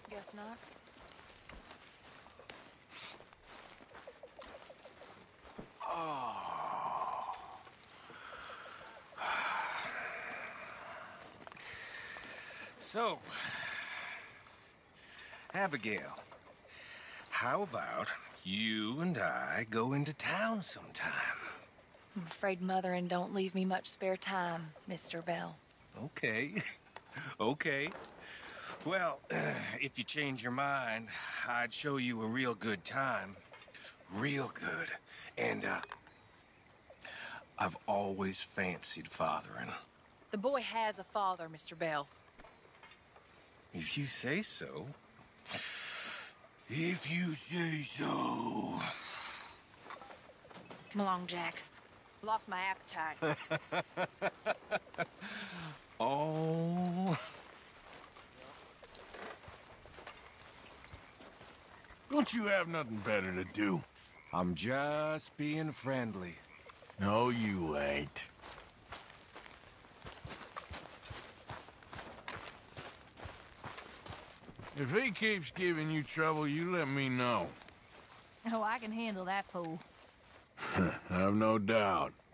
Guess not. Oh. So, Abigail, how about you and I go into town sometime? I'm afraid Motherin' don't leave me much spare time, Mr. Bell. Okay. Okay. Well, if you change your mind, I'd show you a real good time. Real good. And, I've always fancied fathering. The boy has a father, Mr. Bell. If you say so. If you say so. Come along, Jack. Lost my appetite. Oh. Don't you have nothing better to do? I'm just being friendly. No, you ain't. If he keeps giving you trouble, you let me know. Oh, I can handle that fool. I've no doubt.